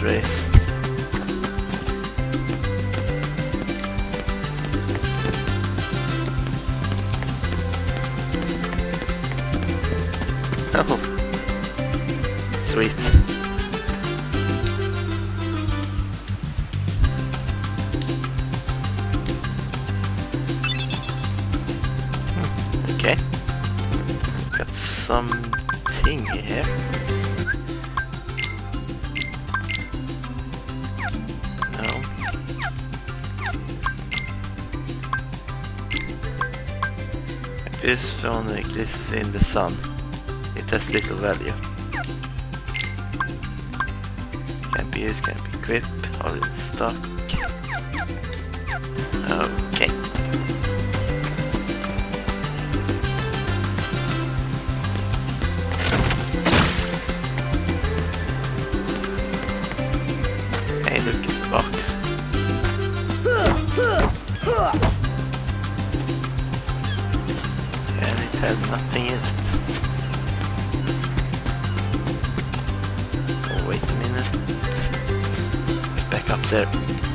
race. Oh, sweet. Okay, got something here. No. This phone exists in the sun. It has little value. Can't be used, can't be equipped, already in stock. Okay. Hey, look, it's a box. And it had nothing in it. Wait a minute. Back up there.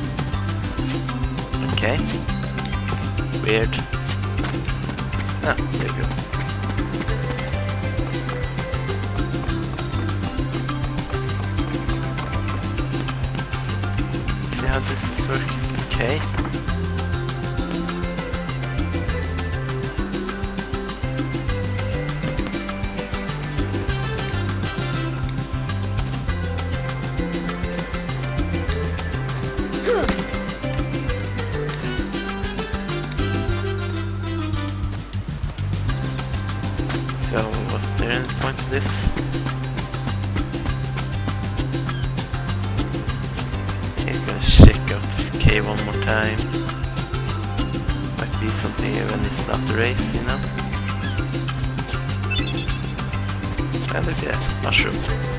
Okay. Weird. Ah, there you go. See how this is working? Okay. So, was there any point to this? Okay, gonna check out this cave one more time. Might be something here when it's not the race, you know? And look at that, mushroom.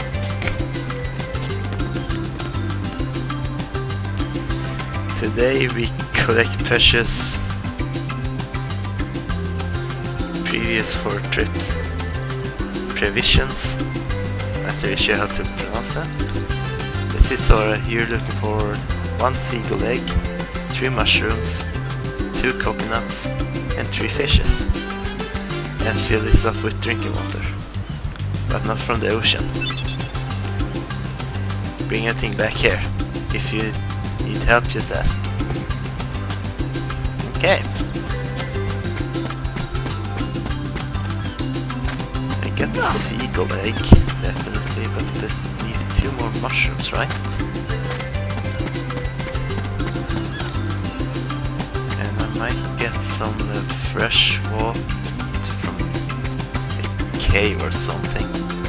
Today we collect precious previous 4 trips. Previsions. Not really sure how to pronounce that. This is Sora. You're looking for 1 seagull egg, 3 mushrooms, 2 coconuts, and 3 fishes. And fill this up with drinking water. But not from the ocean. Bring everything back here. If you need help, just ask. Okay. Get the seagull egg, definitely, but they need 2 more mushrooms, right? And I might get some fresh water from a cave or something.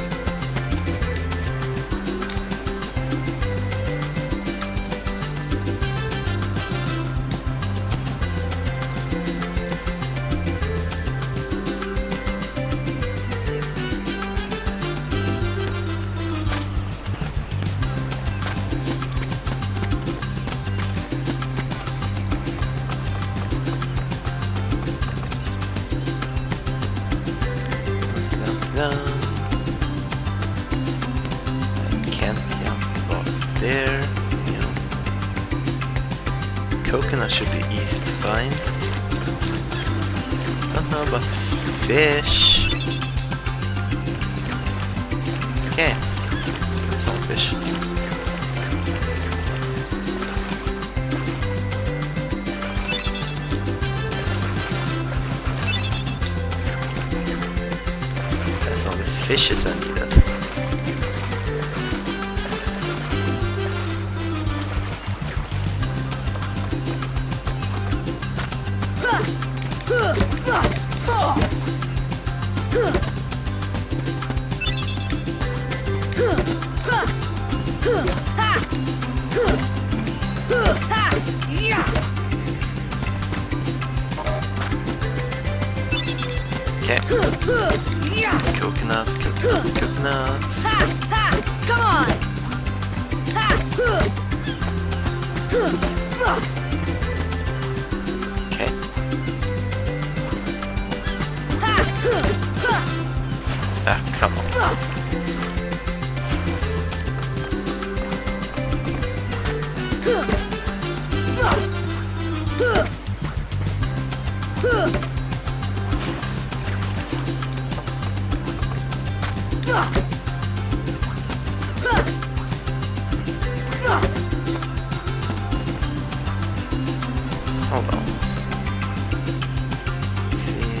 I can't jump off there. You know. Coconut should be easy to find. Don't know about fish. Okay, that's one fish. Fishes I needed. Okay. Coconuts, coconuts. Come on! Okay. Ah, come on. Hold on. Let's see.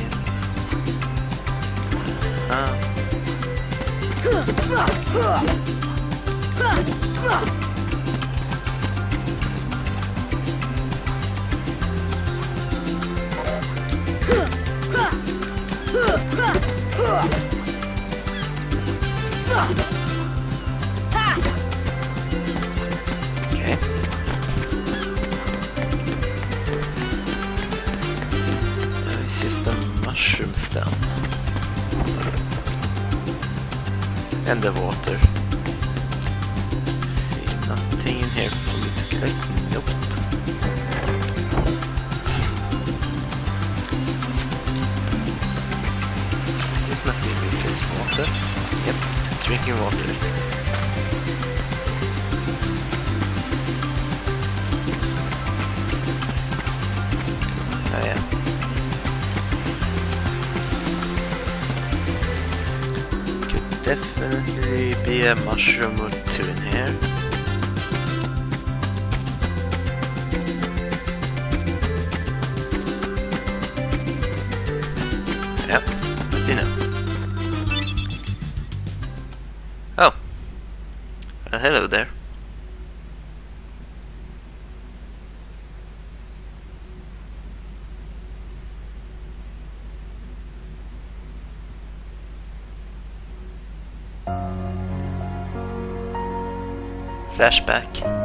Okay. It's just a mushroom stem. And the water. Let's see, nothing in here for me to collect. Nope. This must be replace water. Yep, drinking water. Oh yeah. Could definitely be a mushroom or two in here. Yep, what do you know? Oh. Hello there. Flashback.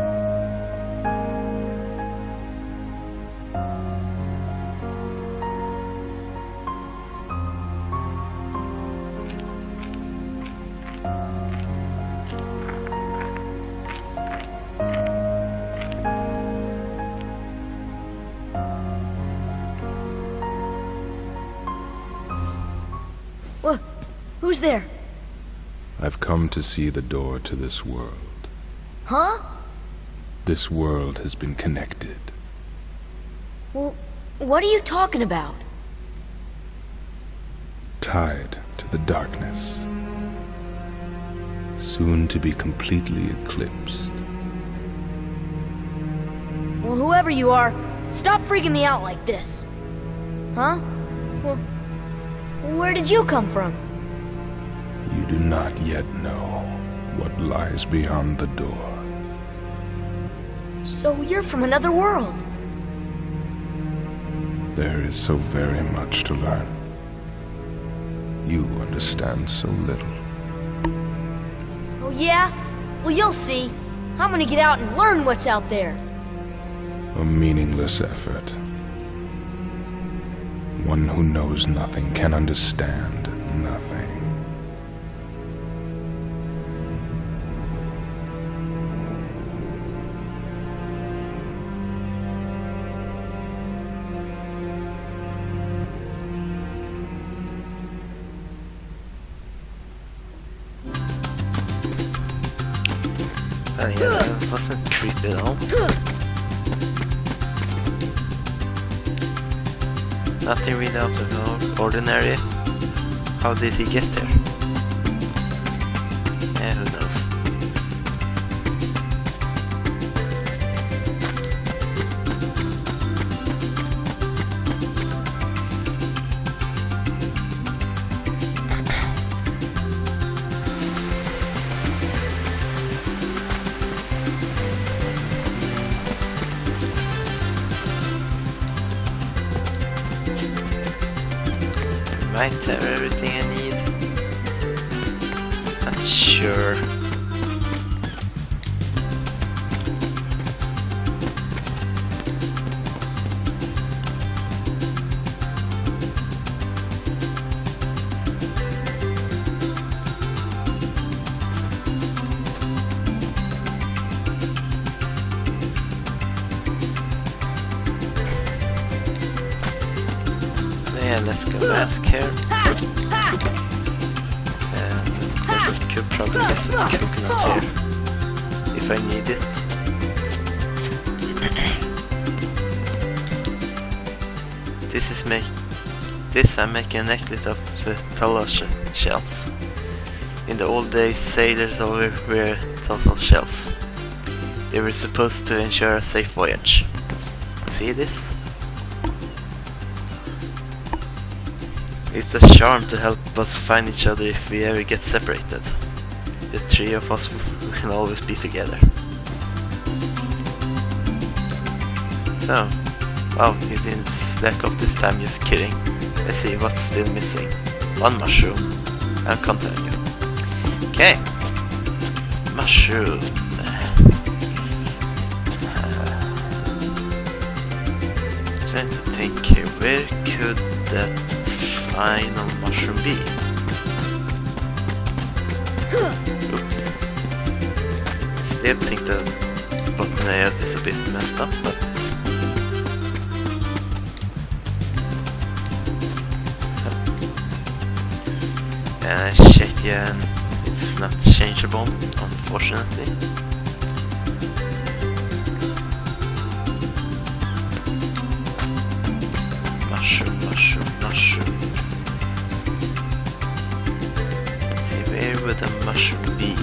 Well, who's there? I've come to see the door to this world. Huh? This world has been connected. Well, what are you talking about? Tied to the darkness. Soon to be completely eclipsed. Well, whoever you are, stop freaking me out like this. Huh? Well, where did you come from? You do not yet know what lies beyond the door. So you're from another world. There is so very much to learn. You understand so little. Oh yeah? Well, you'll see. I'm gonna get out and learn what's out there. A meaningless effort. One who knows nothing can understand nothing. Oh yeah, that wasn't creepy at all. Nothing really out of the ordinary. How did he get there? Yeah, who knows. Might have everything I need. Not sure. Yeah, let's go ask her. Could probably get some coconuts here if I need it. I'm making a necklace of turtle shells. In the old days, sailors always wear turtle shells. They were supposed to ensure a safe voyage. See this? It's a charm to help us find each other if we ever get separated. The three of us will always be together. So, oh, you didn't stack up this time, just kidding. Let's see what's still missing. One mushroom. I'll continue. Okay. Mushroom. Trying to think here, where could that final mushroom be? Oops. Still think the bottom layer is a bit messed up, but checked, yeah, and it's not changeable, unfortunately. Mushroom. Let's see, where would the mushroom be?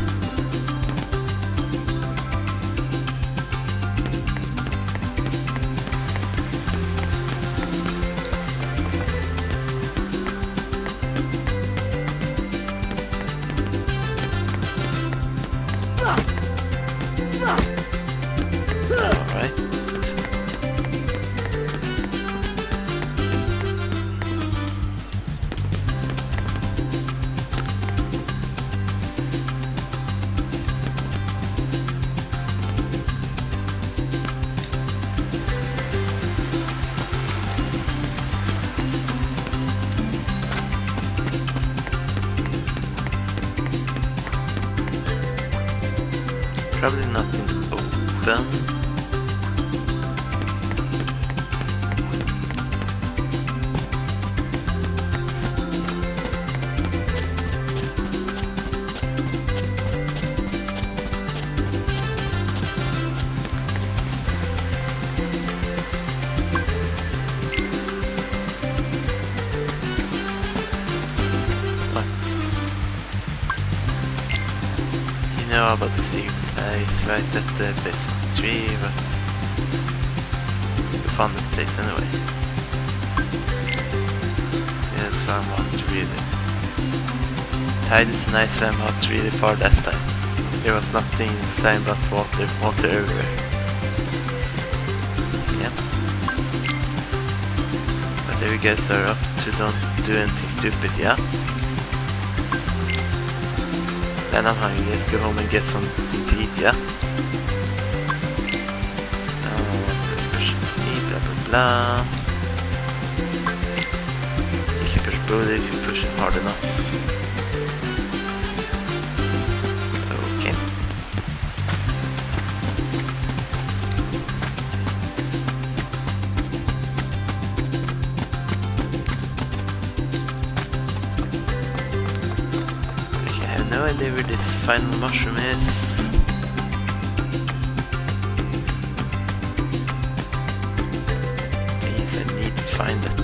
Probably nothing open. You know about the secret place right at the base of the tree, but we found the place anyway. Yeah, swam out really. Tide is nice, swam out really far last time. There was nothing inside but water everywhere. Yeah. But you guys are up to don't do anything stupid, yeah? Then I'm hungry, let's go home and get something to eat, yeah? Special need, blah blah blah. You can push both if you push it hard enough. Okay. No idea where this final mushroom is. Means I need to find it.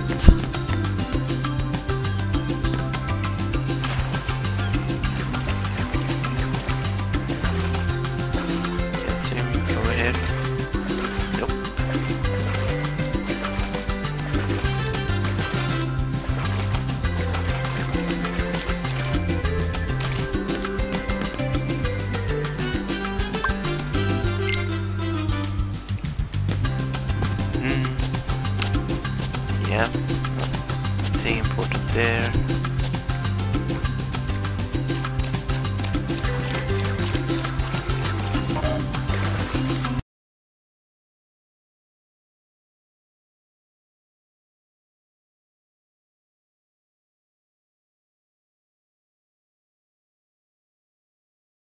Can't see him over here. Nope. Yeah, nothing important there.